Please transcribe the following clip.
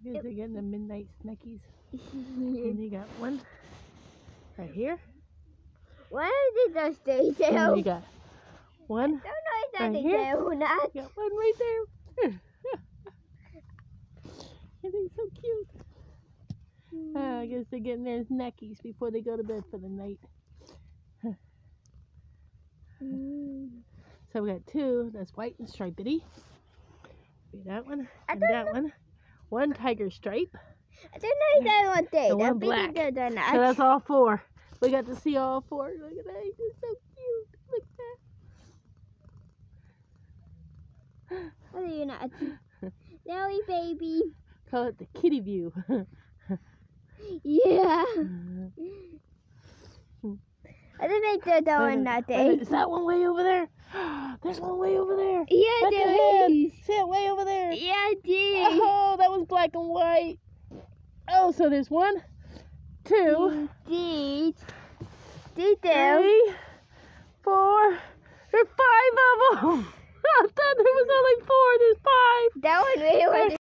guess they're getting the midnight snackies. And you got one right here. Where did those stay And down? you got one Don't know right here. down that. You got one right there. And they're so cute. I guess they're getting their snackies before they go to bed for the night. So we got two. That's white and stripedy. That one and that one. One tiger stripe. I don't know that one thing. And one black. So that's all four. We got to see all four. Look at that. He's so cute. Look at that. What are you not? Nelly baby. Call it the kitty view. Yeah. I don't think they're doing nothing. Is that one way over there? There's one way over there. Yeah, there is. See it way over there? Yeah, I did. Oh, that was black and white. Oh, so there's one, two, three, 4, there's 5 of them.